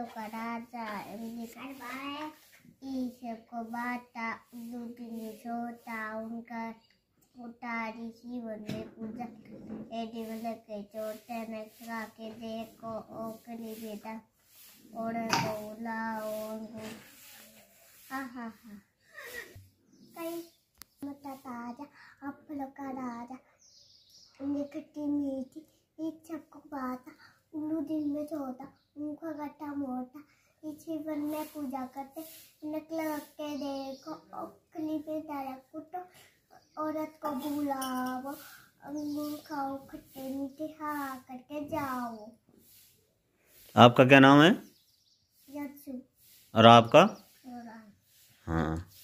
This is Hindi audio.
का राजा ईश्वर को बाता दूसरी सोता उनका उतारी जीवन में पूजा एडिवल के चोटे में खा के देखो ओकली बेटा और बोला हा हा हा कई मता ताजा अपलों का राजा निकटी मीठी एक सबको बाता उल्लू दिन में सोता उनका गट्टा मोटा इस जीवन में पूजा करते नकल के देखो ओकली बेटा कुटो औरत को बुलाओ अंगूर खाओ खट्टे मीठे खा करके जाओ। आपका क्या नाम है? यत्सु। और आपका? हाँ।